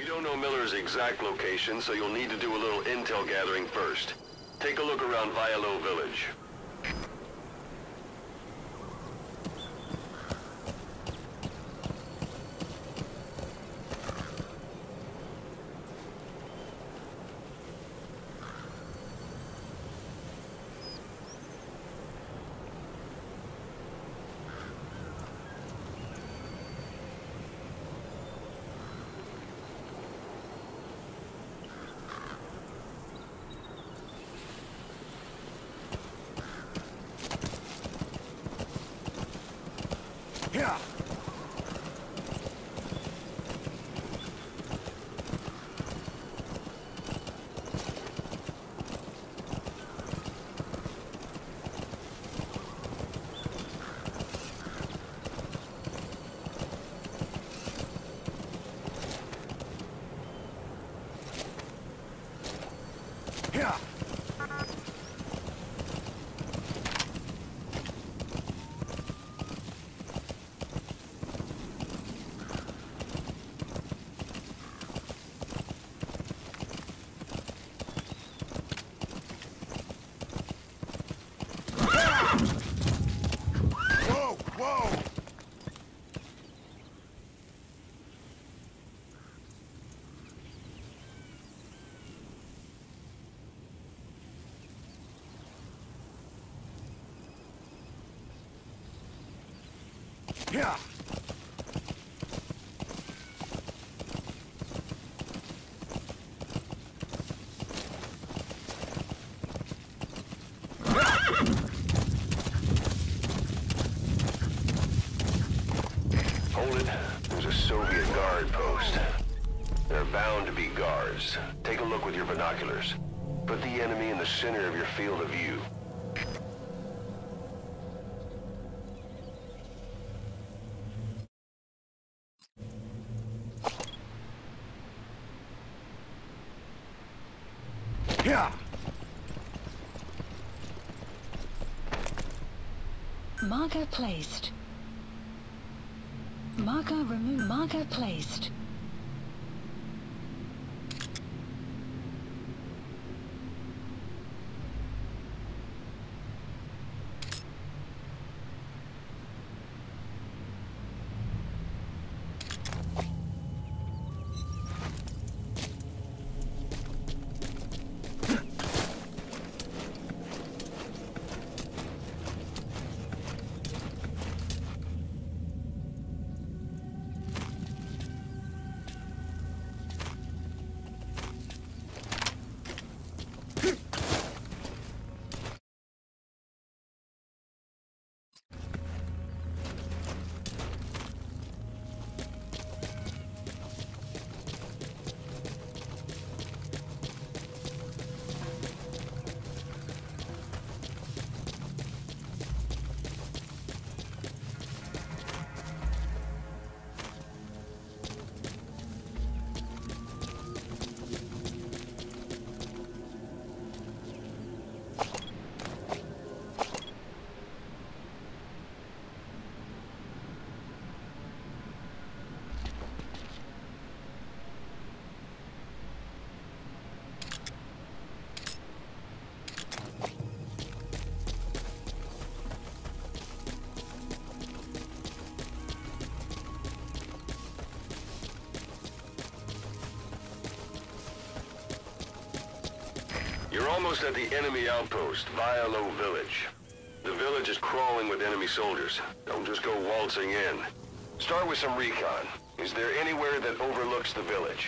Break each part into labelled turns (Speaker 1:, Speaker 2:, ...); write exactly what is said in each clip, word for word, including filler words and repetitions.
Speaker 1: We don't know Miller's exact location, so you'll need to do a little intel gathering first. Take a look around Vialo Village.
Speaker 2: Yeah. Yeah. Whoa, whoa! Yeah.
Speaker 1: Hold it. There's a Soviet guard post. There are bound to be guards. Take a look with your binoculars. Put the enemy in the center of your field of view.
Speaker 2: Yeah.
Speaker 3: Marker placed. Marker removed. Marker placed.
Speaker 1: You're almost at the enemy outpost, Vialo Village. The village is crawling with enemy soldiers. Don't just go waltzing in. Start with some recon. Is there anywhere that overlooks the village?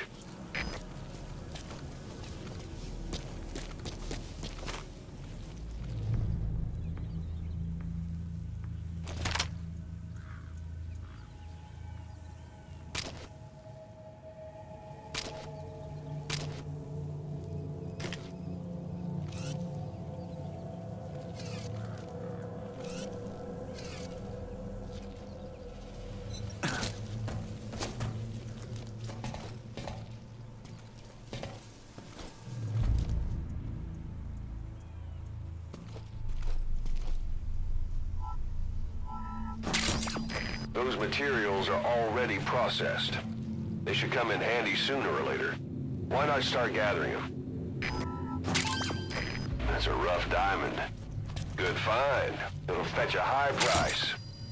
Speaker 1: Those materials are already processed. They should come in handy sooner or later. Why not start gathering them? That's a rough diamond. Good find. It'll fetch a high price.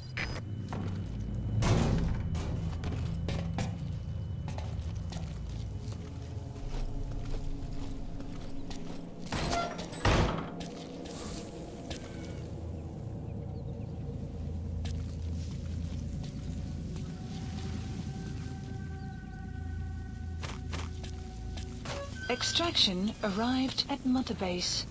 Speaker 3: Extraction arrived at Mother Base.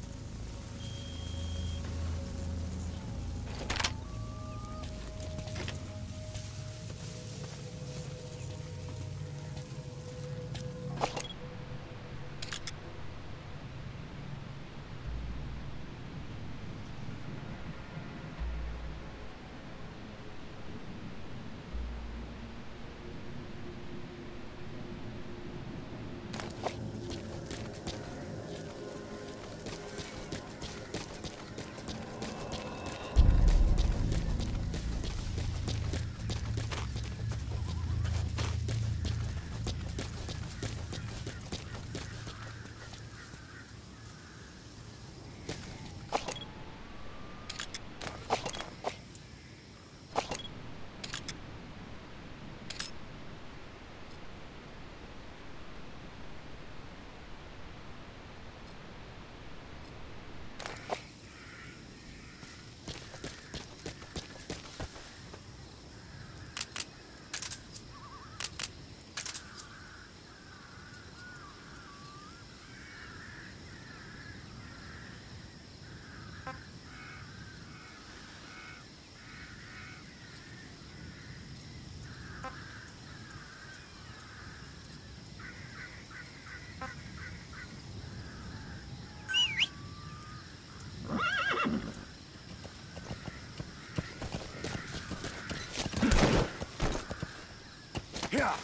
Speaker 2: Yeah.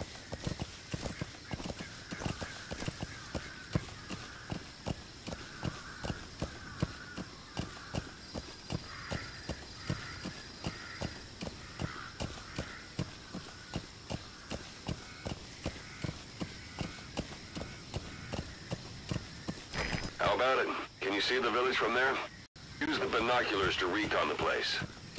Speaker 1: How about it? Can you see the village from there? Use the binoculars to recon the place.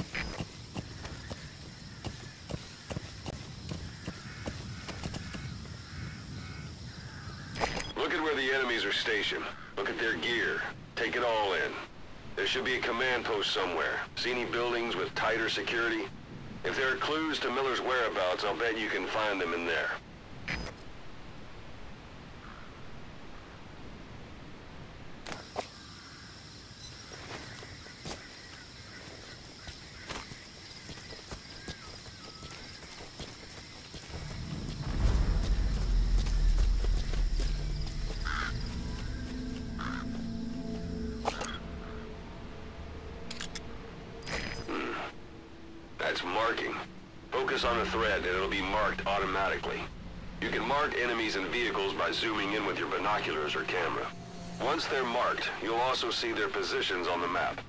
Speaker 1: Look at where the enemies are stationed. Look at their gear. Take it all in. There should be a command post somewhere. See any buildings with tighter security? If there are clues to Miller's whereabouts, I'll bet you can find them in there. That's marking. Focus on a thread and it'll be marked automatically. You can mark enemies and vehicles by zooming in with your binoculars or camera. Once they're marked, you'll also see their positions on the map.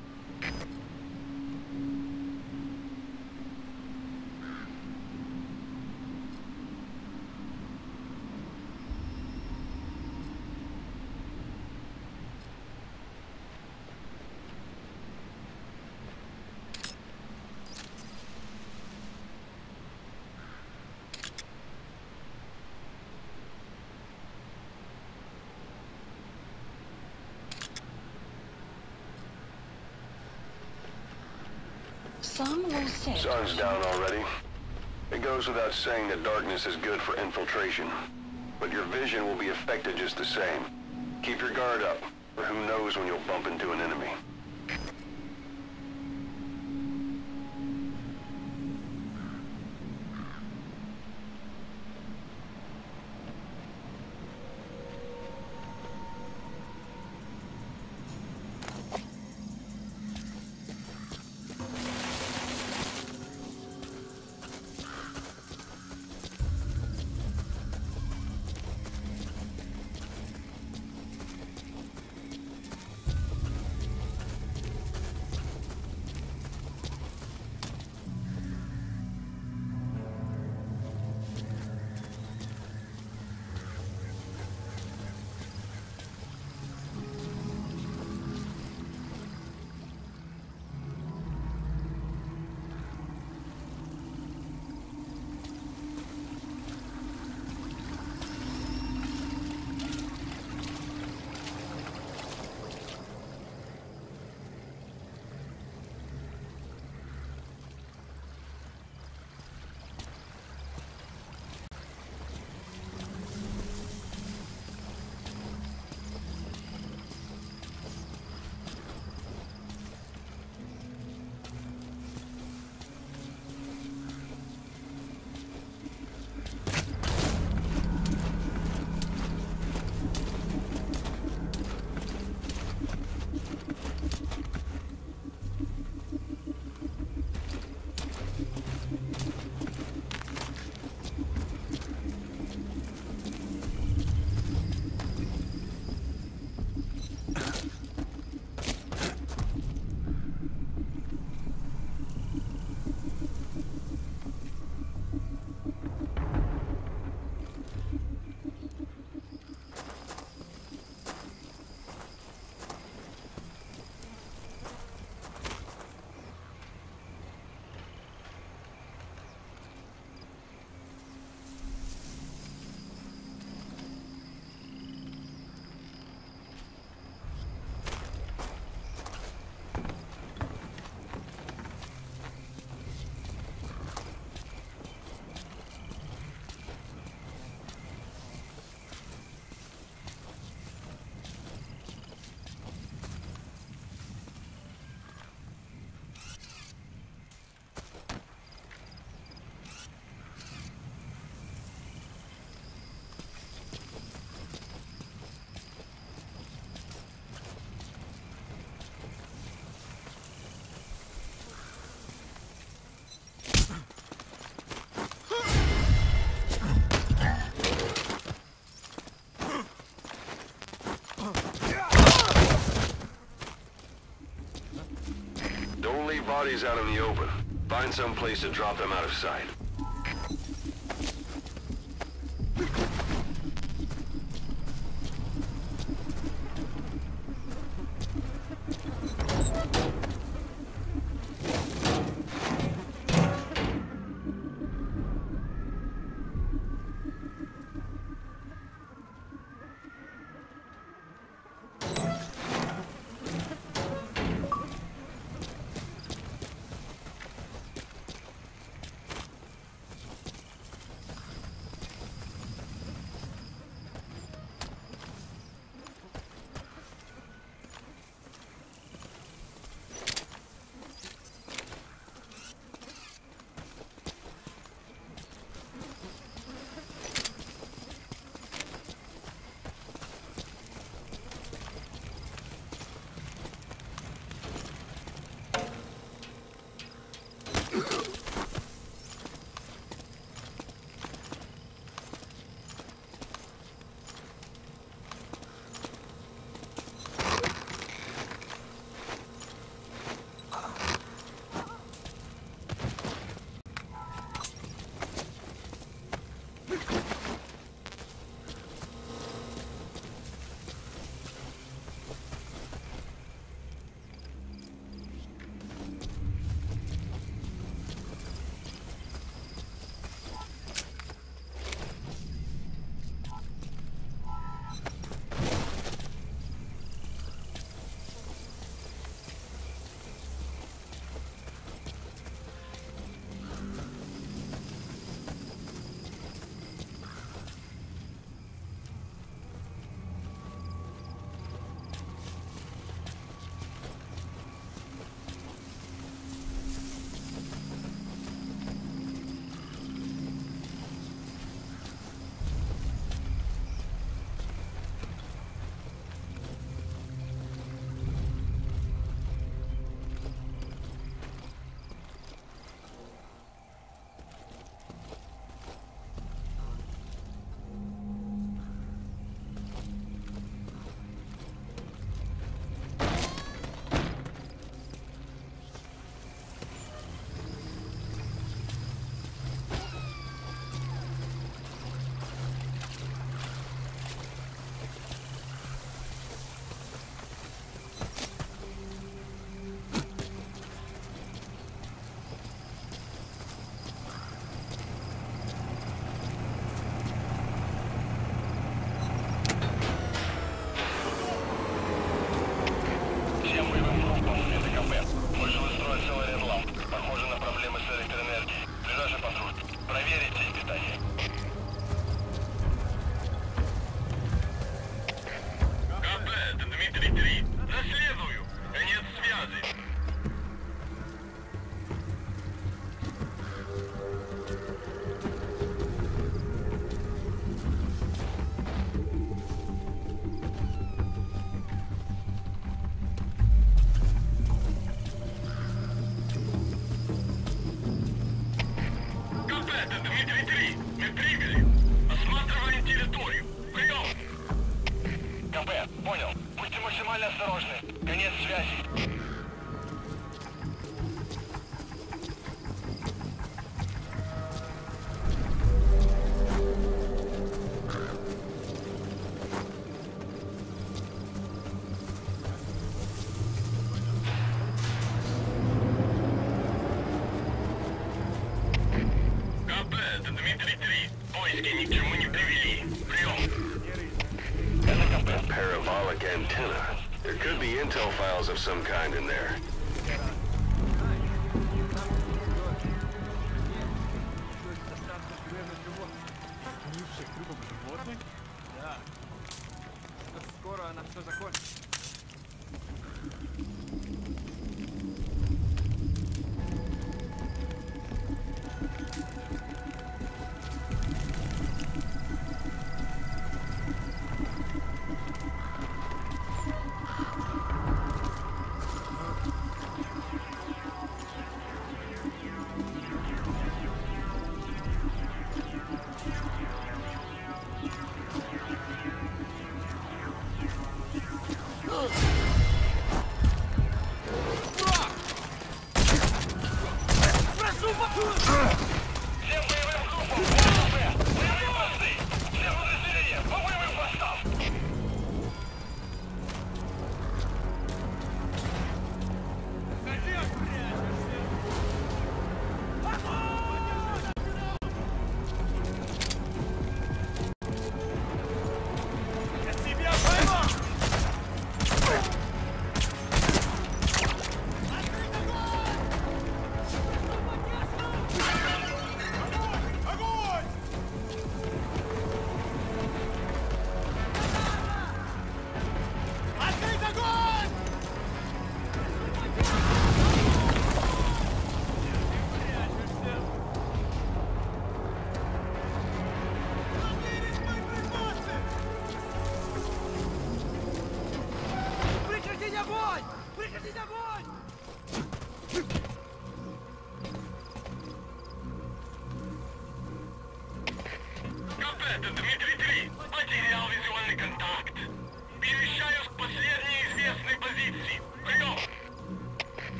Speaker 3: Sun will set.
Speaker 1: Sun's down already. It goes without saying that darkness is good for infiltration. But your vision will be affected just the same. Keep your guard up, or who knows when you'll bump into an enemy. bodies out in the open. Find some place to drop them out of sight. Parabolic antenna. There could be intel files of some kind in there.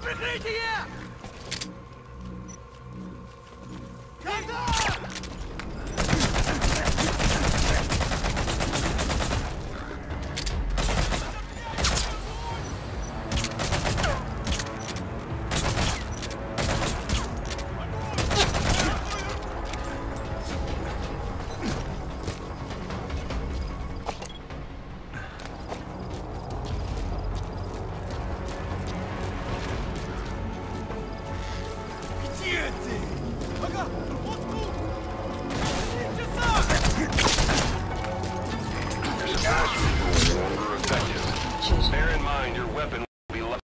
Speaker 2: прикрытие! Когда? Где ты? Ага, вот тут!
Speaker 1: There's a password no longer effective.
Speaker 3: Captured.
Speaker 1: Bear in mind your weapon will be left.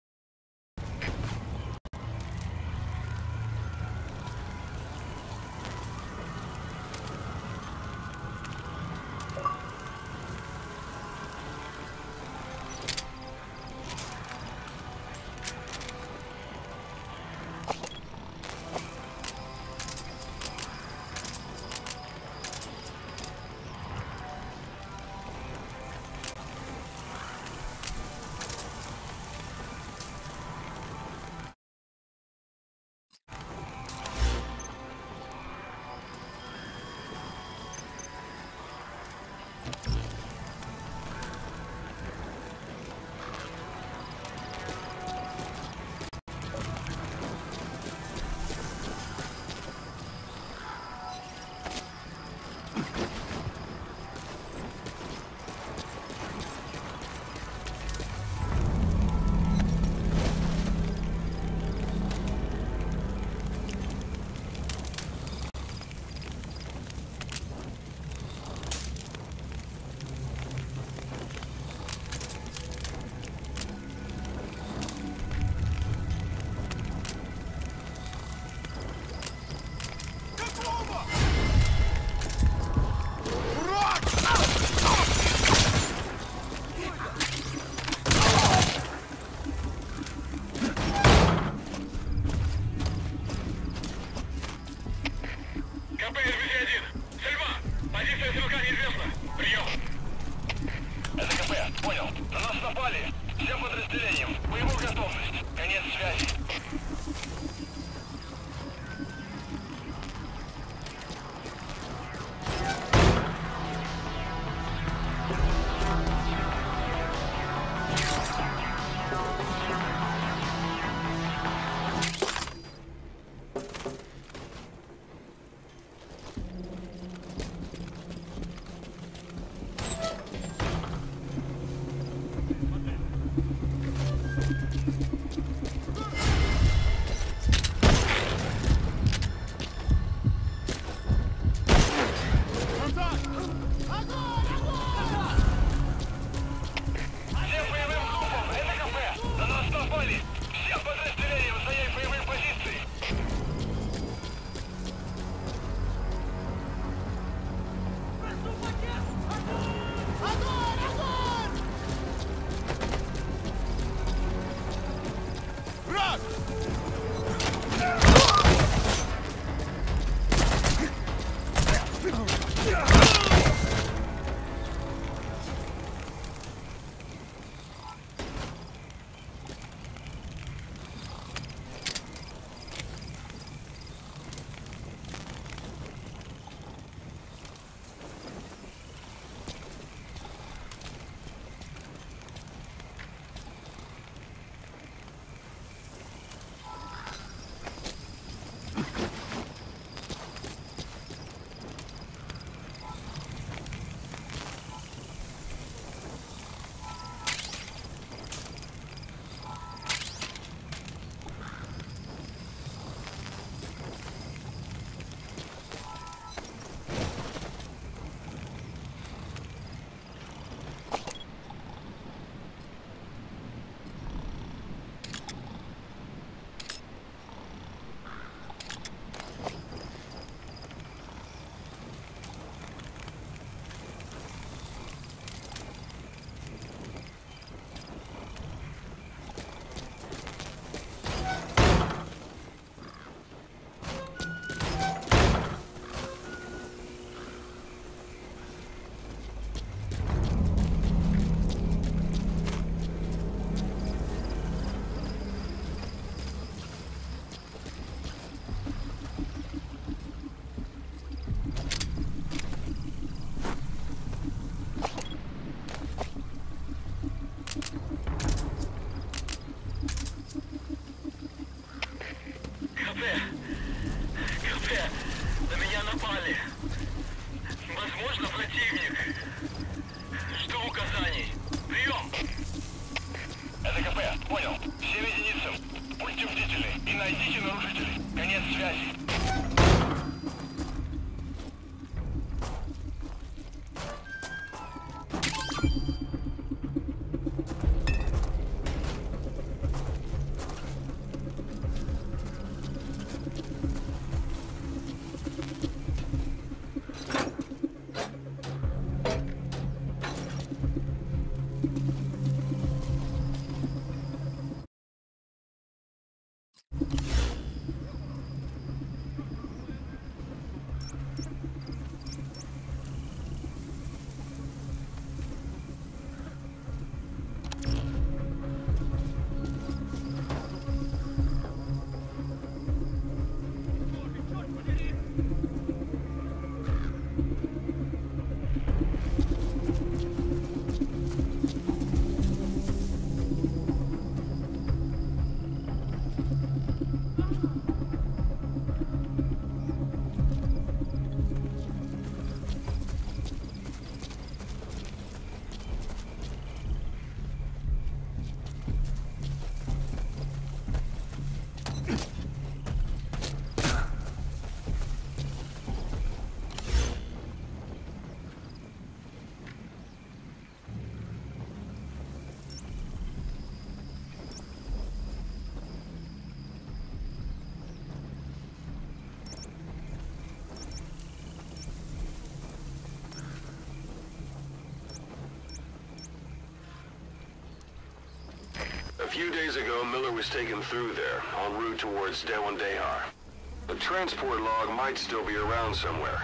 Speaker 1: few days ago, Miller was taken through there, en route towards Dewan Dehar. The transport log might still be around somewhere.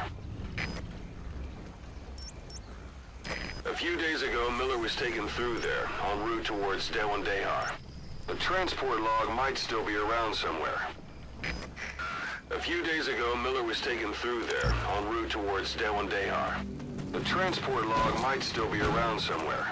Speaker 1: A few days ago, Miller was taken through there, en route towards Dewan Dehar. The transport log might still be around somewhere. A few days ago, Miller was taken through there, en route towards Dewan Dehar. The transport log might still be around somewhere.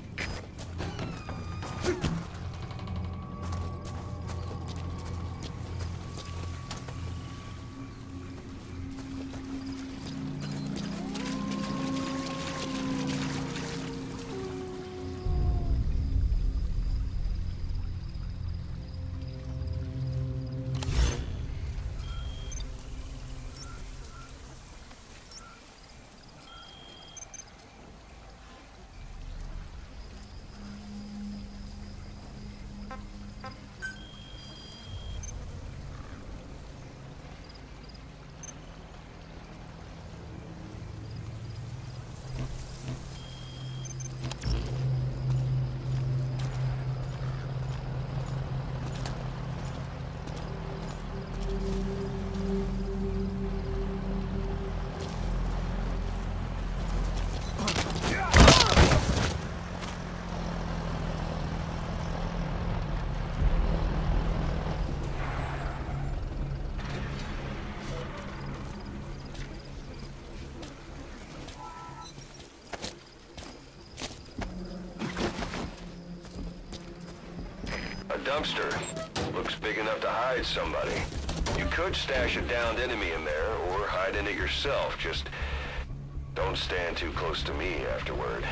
Speaker 1: Dumpster. Looks big enough to hide somebody. You could stash a downed enemy in there, or hide in it yourself. Just don't stand too close to me afterward.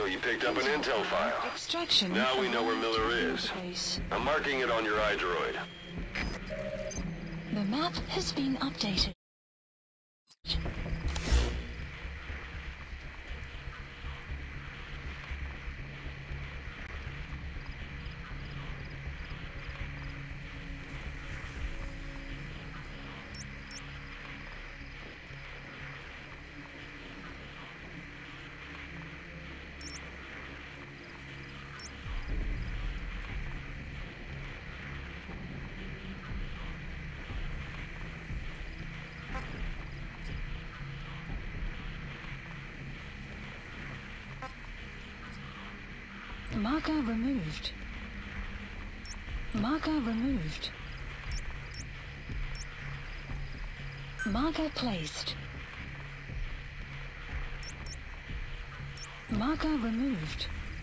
Speaker 1: you picked up an intel file.
Speaker 3: Extraction.
Speaker 1: Now we know where Miller
Speaker 3: arrived
Speaker 1: is.
Speaker 3: at Motherbase.
Speaker 1: I'm marking it on your iDroid.
Speaker 3: The map has been updated. Marker removed. Marker removed. Marker placed. Marker removed.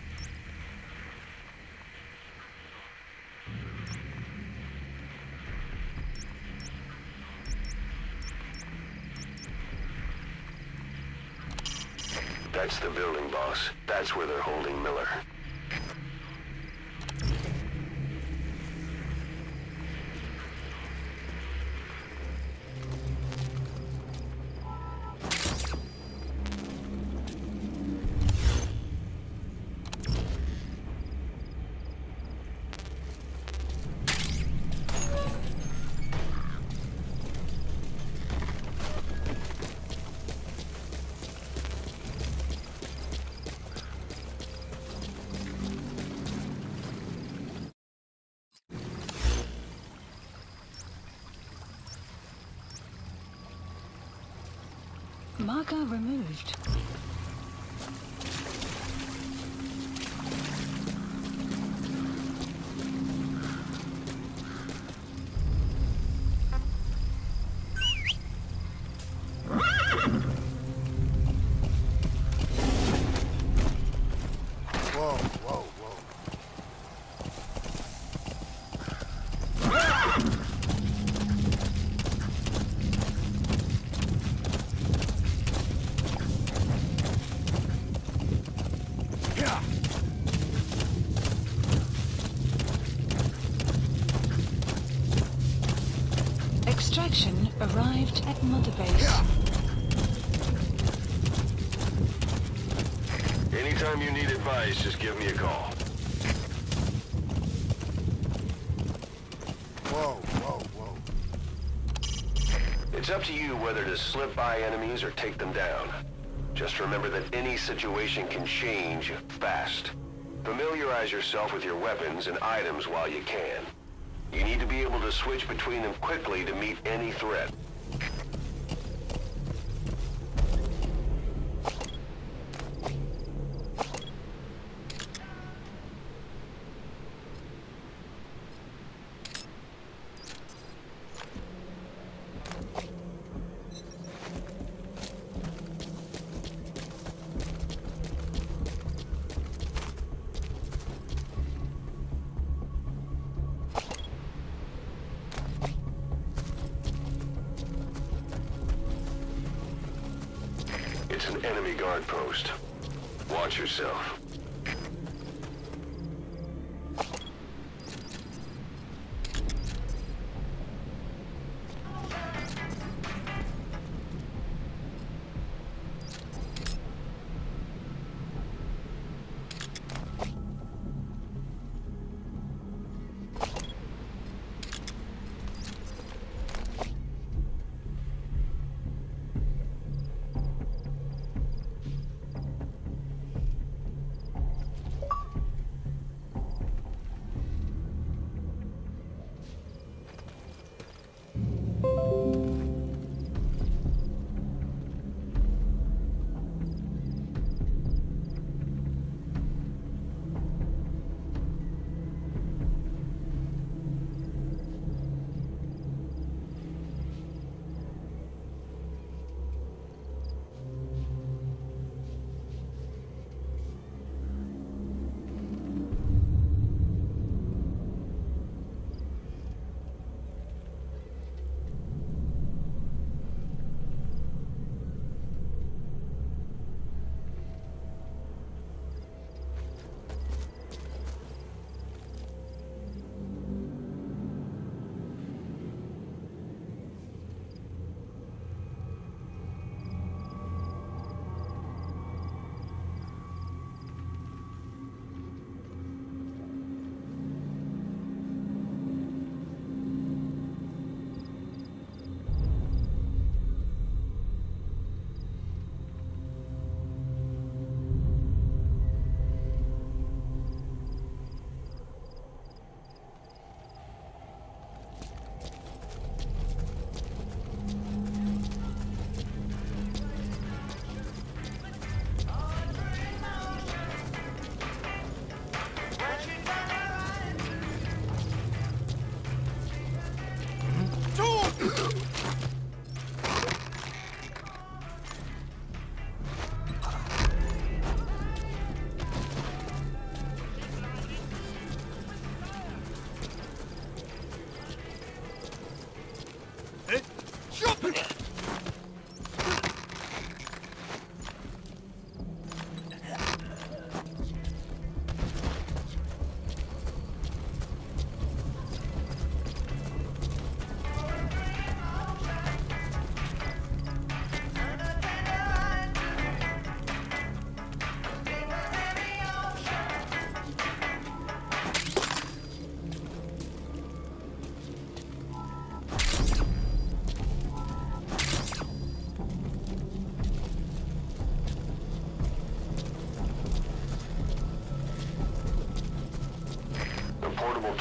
Speaker 1: That's the building, boss. That's where they're holding Miller.
Speaker 3: Marker removed.
Speaker 2: Whoa, whoa, whoa. Yeah.
Speaker 3: Extraction arrived at Motherbase.
Speaker 2: Yeah.
Speaker 1: Anytime you need advice, just give me a call.
Speaker 2: Whoa, whoa, whoa.
Speaker 1: It's up to you whether to slip by enemies or take them down. Just remember that any situation can change fast. Familiarize yourself with your weapons and items while you can. You need to be able to switch between them quickly to meet any threat. It's an enemy guard post. Watch yourself.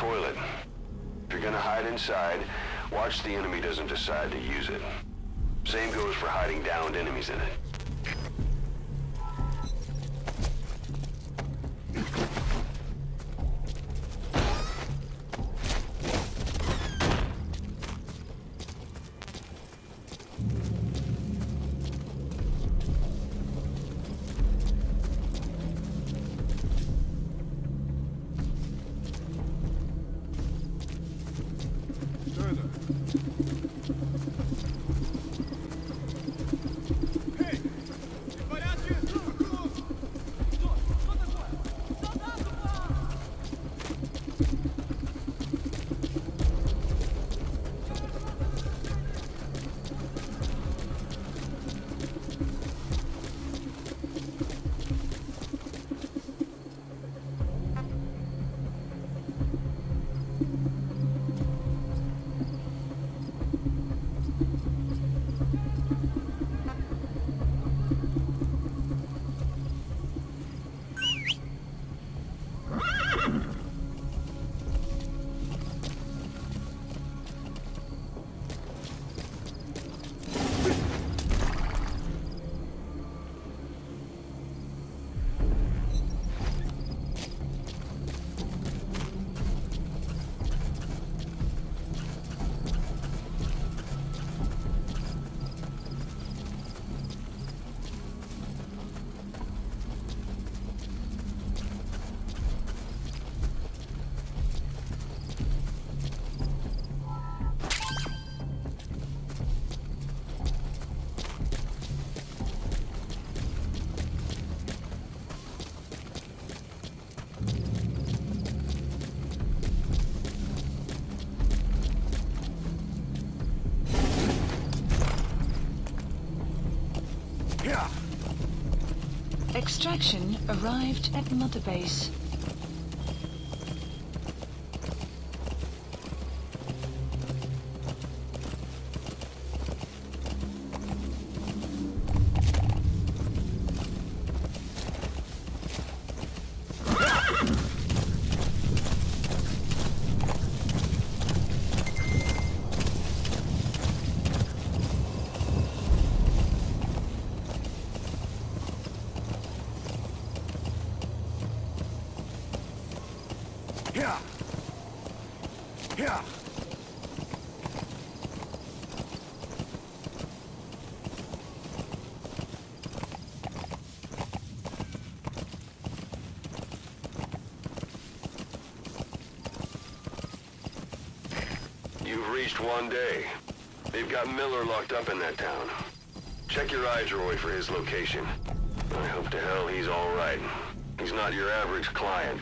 Speaker 1: toilet. If you're gonna hide inside, watch the enemy doesn't decide to use it. Same goes for hiding downed enemies in it.
Speaker 3: Extraction arrived at Mother Base.
Speaker 2: Yeah. Yeah.
Speaker 1: You've reached one day. They've got Miller locked up in that town. Check your eye droid for his location. I hope to hell he's all right. He's not your average client.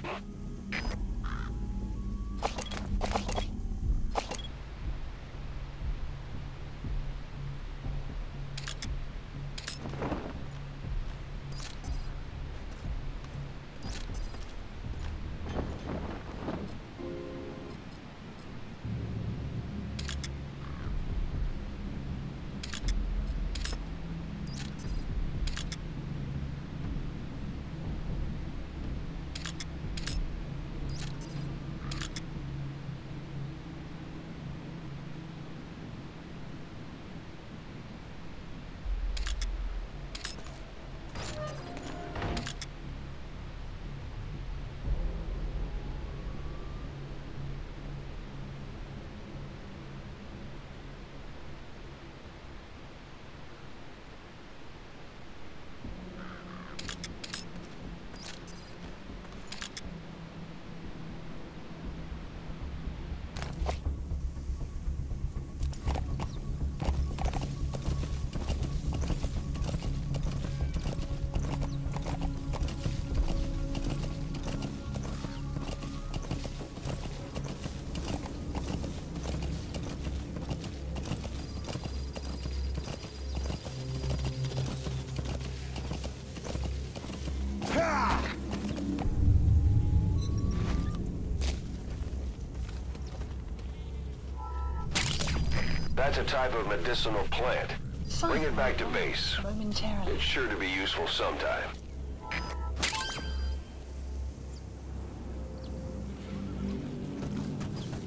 Speaker 1: That's a type of medicinal plant. Bring it back to base.
Speaker 3: Momentarily.
Speaker 1: It's sure to be useful sometime.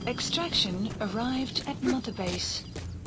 Speaker 3: Extraction arrived at Mother Base.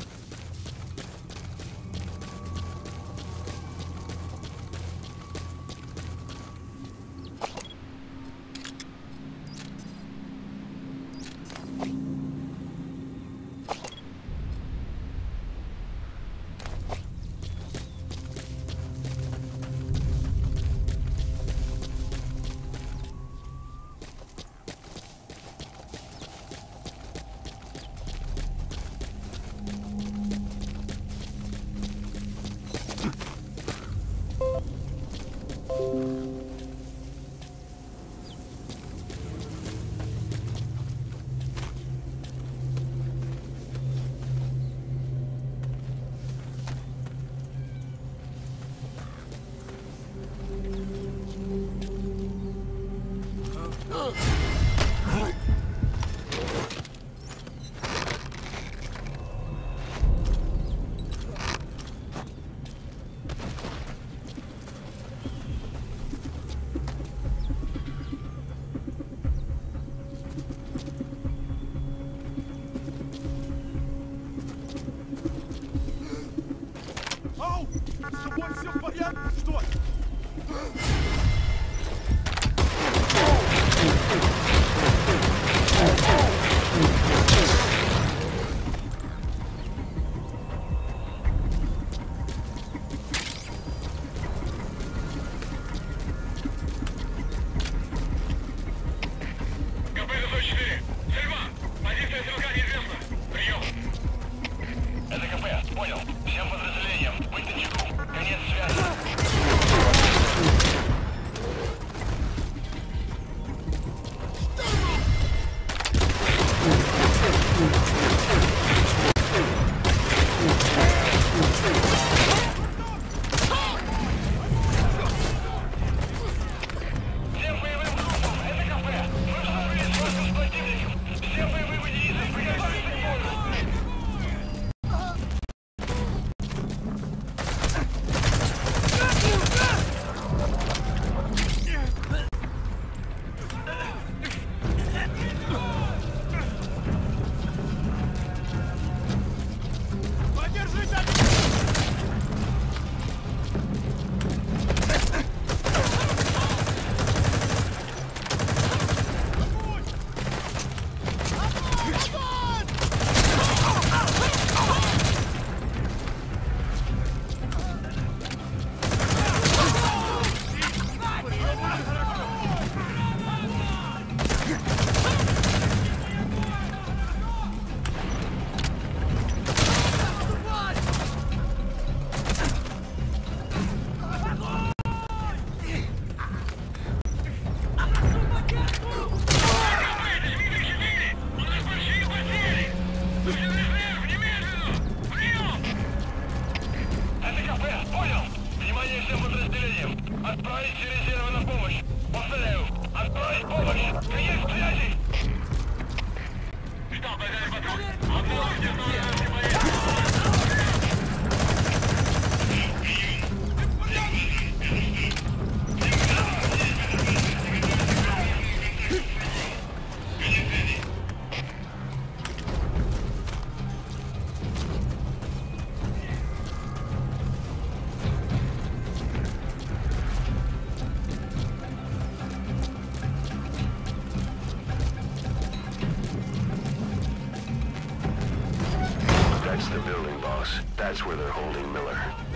Speaker 1: That's the building, boss. That's where they're holding Miller.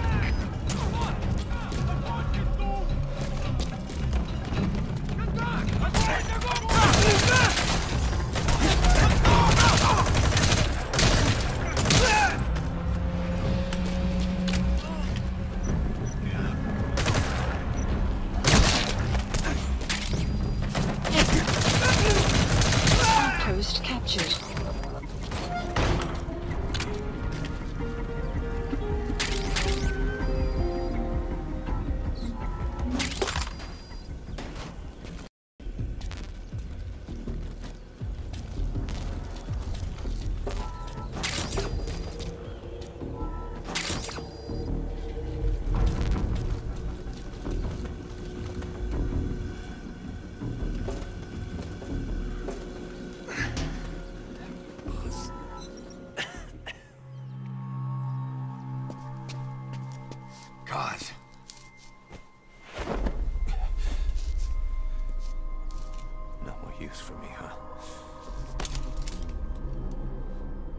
Speaker 3: Outpost captured.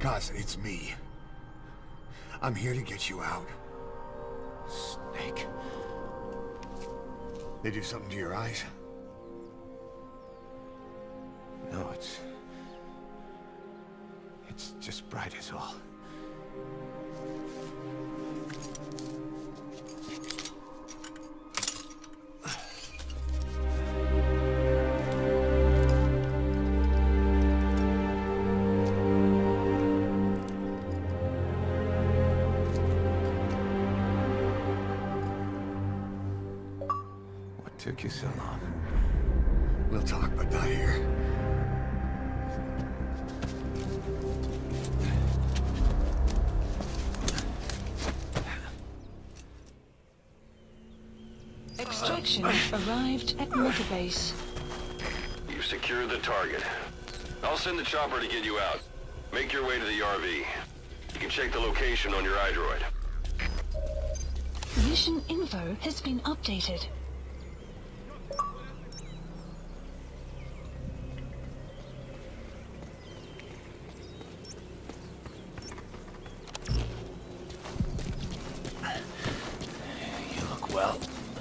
Speaker 2: Cuz, it's me. I'm here to get you out.
Speaker 4: Snake.
Speaker 2: They do something to your eyes?
Speaker 4: No, it's... It's just bright as all. What took you so long?
Speaker 2: We'll talk, but not here.
Speaker 3: Extraction arrived at Motorbase.
Speaker 1: You've secured the target. I'll send the chopper to get you out. Make your way to the R V. You can check the location on your iDroid.
Speaker 3: Mission info has been updated.
Speaker 4: You look well.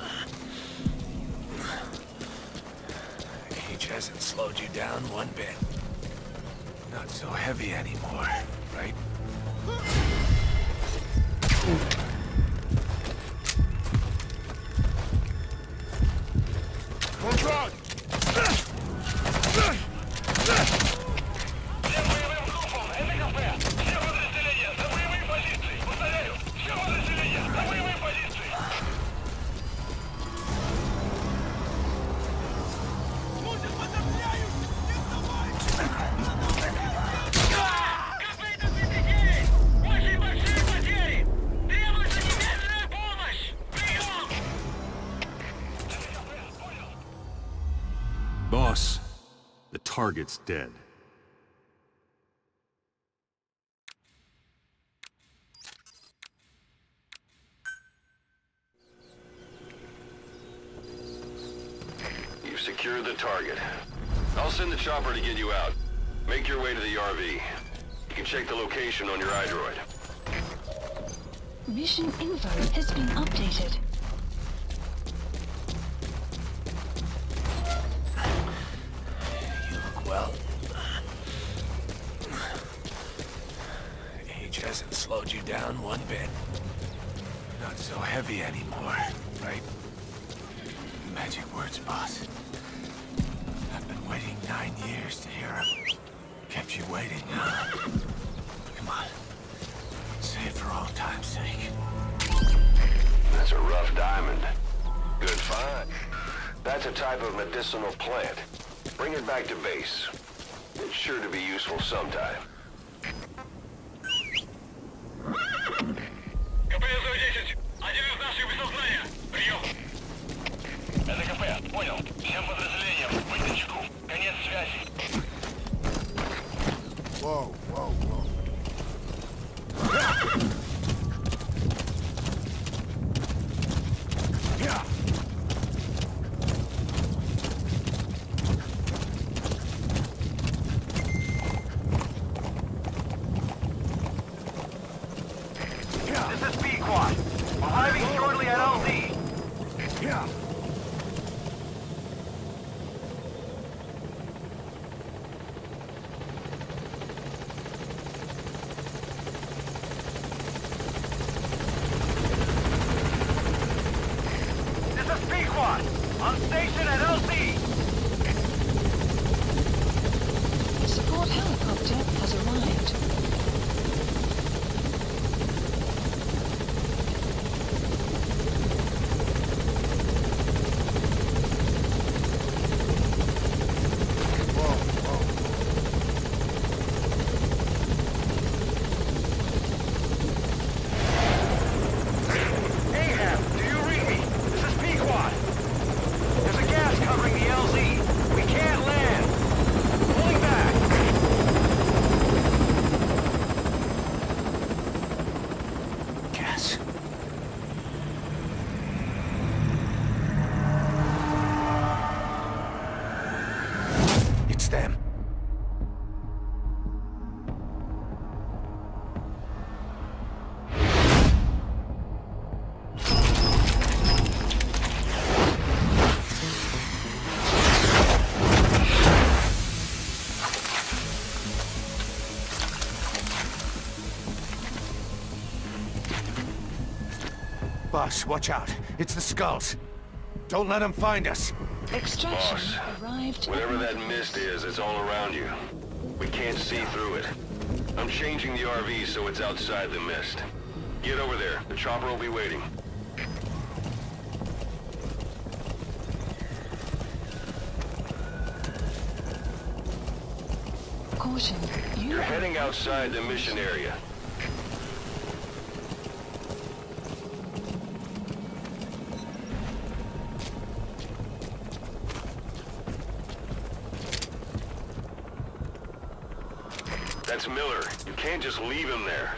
Speaker 4: Age hasn't slowed you down one bit. Not so heavy anymore, right?
Speaker 2: Control!
Speaker 5: Boss, the target's dead.
Speaker 1: You've secured the target. I'll send the chopper to get you out. Make your way to the R V. You can check the location on your iDroid.
Speaker 3: Mission info has been updated.
Speaker 4: You look well. Age hasn't slowed you down one bit. Not so heavy anymore, right? Magic words, boss. I've been waiting nine years to hear them. Kept you waiting, huh? Come on. Say it for old time's sake.
Speaker 1: That's a rough diamond. Good find. That's a type of medicinal plant. Bring it back to base. It's sure to be useful sometime.
Speaker 6: КП сто десять. Один из наших без сознания. Прием. Это КП. Понял. Всем подразделениям. Быть начеку. Конец связи.
Speaker 2: Whoa, whoa, whoa. Yeah.
Speaker 6: This is B-Quad. Arriving shortly at L Z.
Speaker 2: Yeah.
Speaker 6: This is B-Quad. On station at L Z.
Speaker 3: Support helicopter has arrived.
Speaker 6: Ahab, do you read me? This is P-Quad. There's a gas
Speaker 4: Boss, watch out. It's the Skulls. Don't let them find us.
Speaker 3: Extraction
Speaker 1: Boss,
Speaker 3: arrived
Speaker 1: whatever
Speaker 3: at
Speaker 1: that
Speaker 3: Motor
Speaker 1: mist
Speaker 3: Base.
Speaker 1: is, it's all around you. We can't see through it. I'm changing the R V so it's outside the mist. Get over there. The chopper will be waiting.
Speaker 3: Caution, you
Speaker 1: You're
Speaker 3: are
Speaker 1: heading outside the mission area. That's Miller. You can't just leave him there.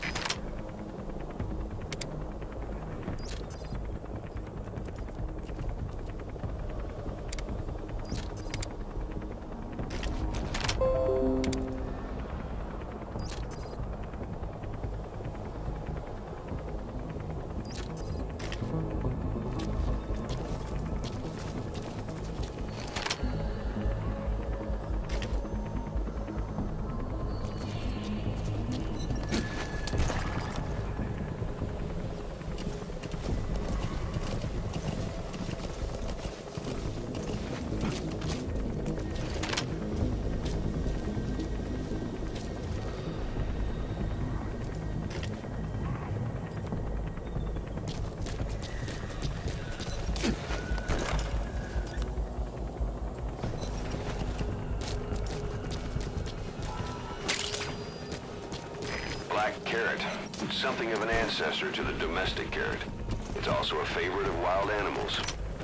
Speaker 1: Black carrot. Something of an ancestor to the domestic carrot. It's also a favorite of wild animals.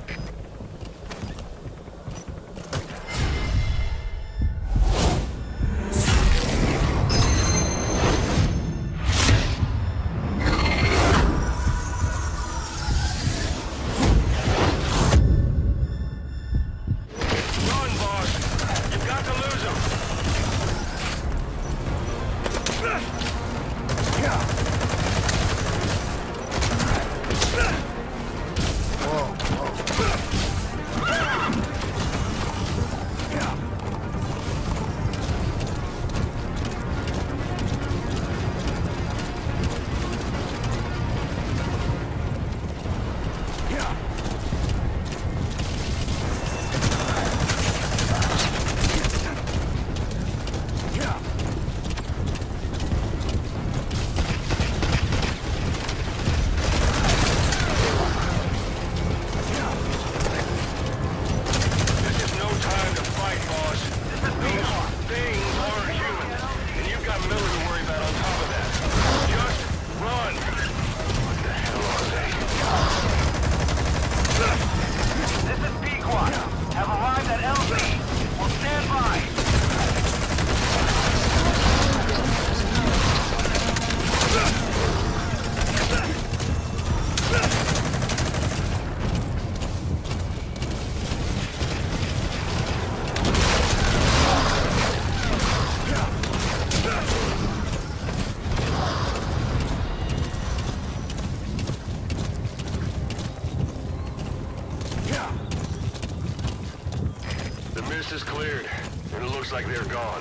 Speaker 1: Run, boss! You've got to lose him! This is no time to fight, boss. These things aren't human, and you've got Miller to worry about on top of that. Just run! What the hell are they?
Speaker 6: This is Pequot. Have arrived at L Z. Will stand by.
Speaker 1: The mist is cleared, and it looks like they're gone.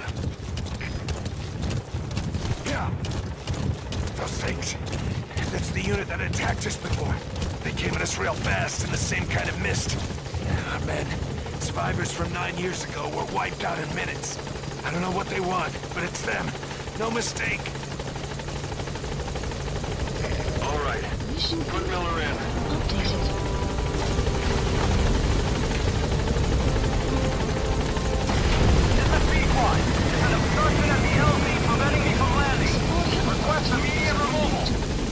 Speaker 4: Yeah. Those things. That's the unit that attacked us before. They came at us real fast in the same kind of mist. Ah, man. Survivors from nine years ago were wiped out in minutes. I don't know what they want, but it's them. No mistake.
Speaker 1: All right,
Speaker 3: Mission
Speaker 1: put Miller in.
Speaker 3: updated.
Speaker 6: This is Pequot. There's an obstruction at the L Z preventing me from landing. Request immediate removal.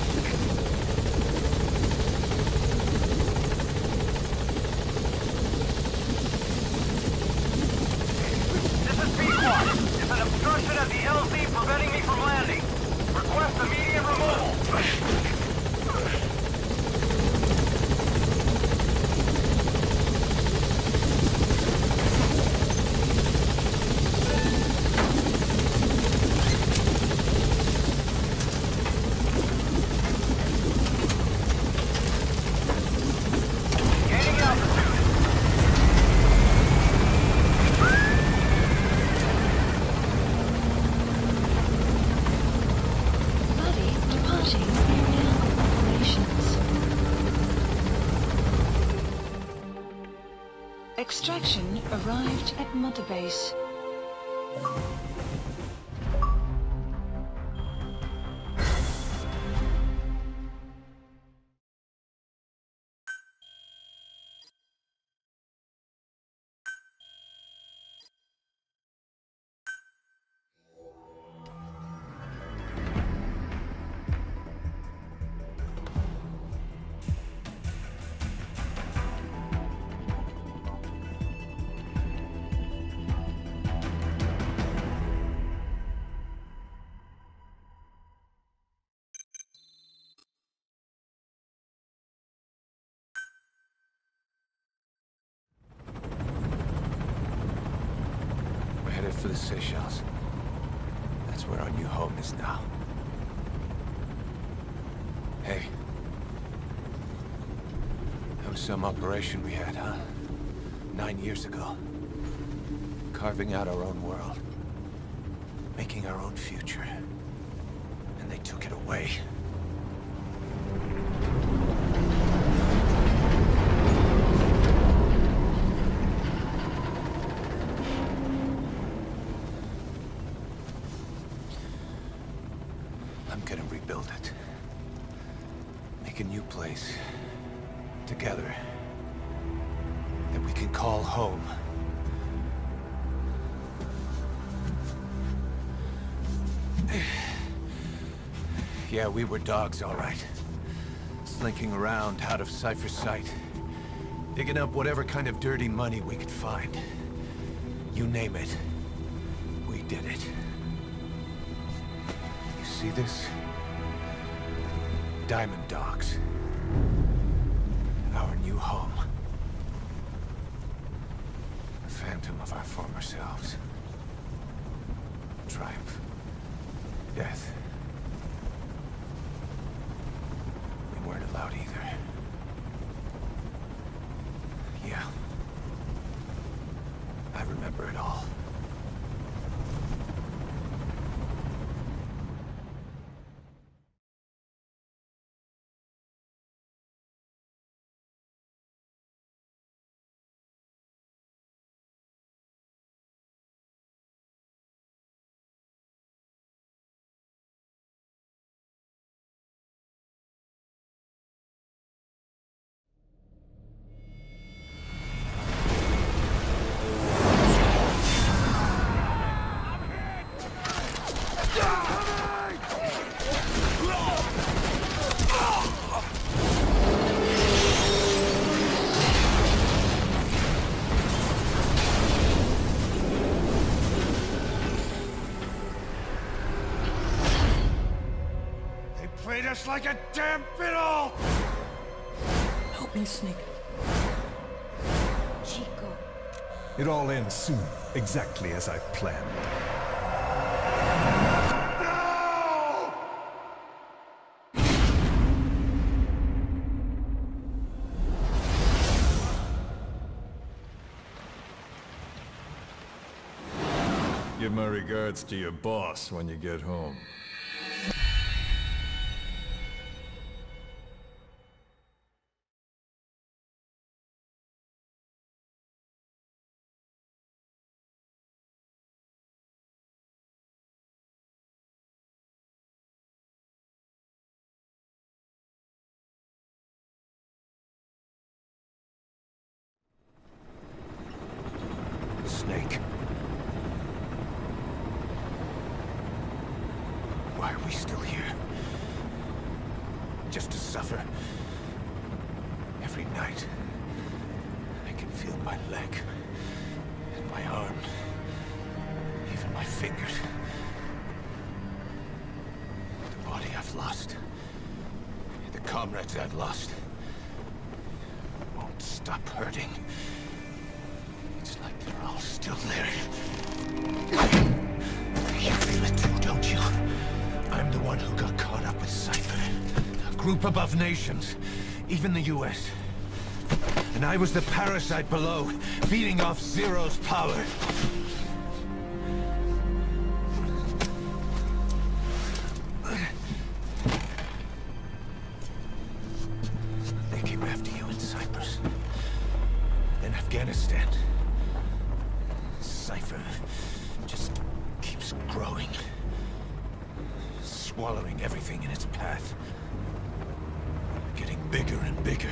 Speaker 6: This is Pequot. There's an obstruction at the L Z preventing me from landing. Request immediate removal. Gaining altitude.
Speaker 3: Buddy Extraction arrived at Mother Base.
Speaker 4: Headed for the Seychelles. That's where our new home is now. Hey. That was some operation we had, huh? Nine years ago. Carving out our own world. Making our own future. And they took it away. I'm gonna rebuild it. Make a new place. Together. That we can call home. Yeah, we were dogs, all right. Slinking around out of Cypher's sight. Digging up whatever kind of dirty money we could find. You name it. We did it. See this? Diamond Dogs. Our new home. A phantom of our former selves. Triumph. Death. We weren't allowed either. Yeah. I remember it all.
Speaker 2: Played us like a damn fiddle!
Speaker 7: Help me, Snake. Chico.
Speaker 8: It all ends soon, exactly as I've planned.
Speaker 2: No!
Speaker 8: Give my regards to your boss when you get home.
Speaker 4: Snake. Why are we still here? Just to suffer? Every night, I can feel my leg, and my arm, even my fingers. The body I've lost, the comrades I've lost, won't stop hurting. It's like they're all still there. You feel it too, don't you? I'm the one who got caught up with Cypher. A group above nations. Even the U S. And I was the parasite below, feeding off Zero's power. They came after you in Cyprus. Then Afghanistan. swallowing everything in its path. Getting bigger and bigger.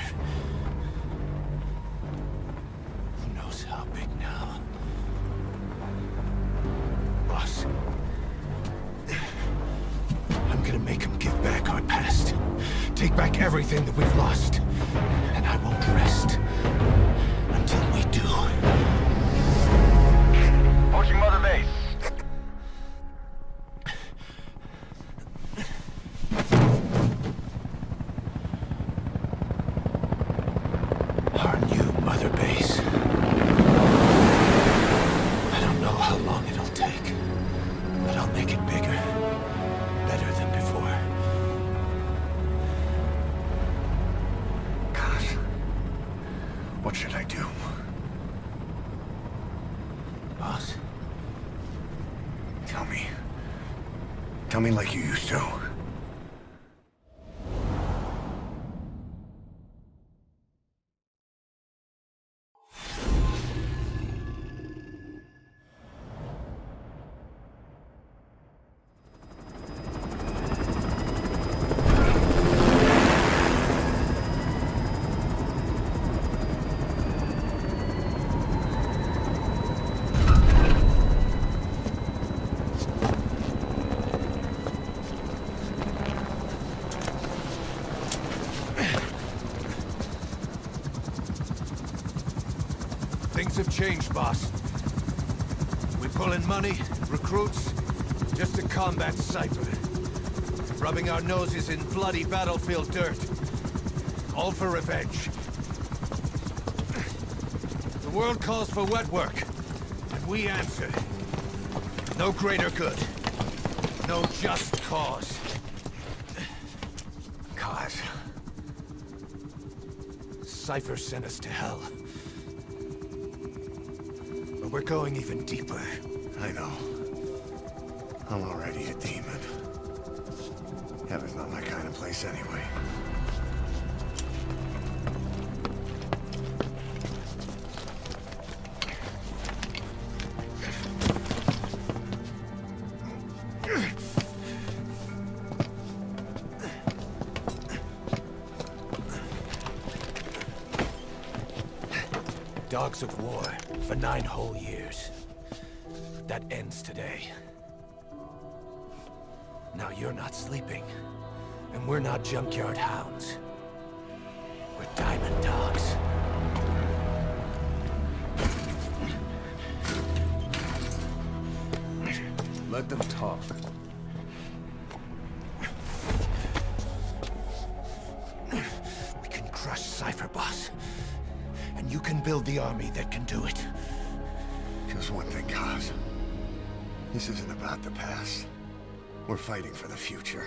Speaker 4: Who knows how big now? Boss. I'm gonna make them give back our past. Take back everything that we've lost. And I won't rest until we do.
Speaker 6: Pushing Mother Base.
Speaker 4: Our new Mother Base. I don't know how long it'll take, but I'll make it bigger. Better than before.
Speaker 2: God. What should I do?
Speaker 4: Boss?
Speaker 2: Tell me. Tell me like you used to.
Speaker 4: Things have changed, boss. We pull in money, recruits, just to combat Cypher. Rubbing our noses in bloody battlefield dirt. All for revenge. The world calls for wet work, and we answer. No greater good. No just cause.
Speaker 2: Cause.
Speaker 4: Cypher sent us to hell. But we're going even deeper.
Speaker 2: I know. I'm already a demon. Heaven's not my kind of place anyway.
Speaker 4: Dogs of war for nine whole years. That ends today. Now you're not sleeping, and we're not junkyard hounds. We're diamond dogs.
Speaker 8: Let them talk.
Speaker 4: We can crush Cypher, boss. And you can build the army that can do it.
Speaker 2: Just one thing, Kaz. This isn't about the past. We're fighting for the future.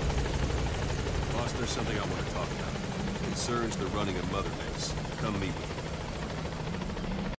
Speaker 5: There's something I want to talk about. It concerns the running of Mother Base. Come meet with me.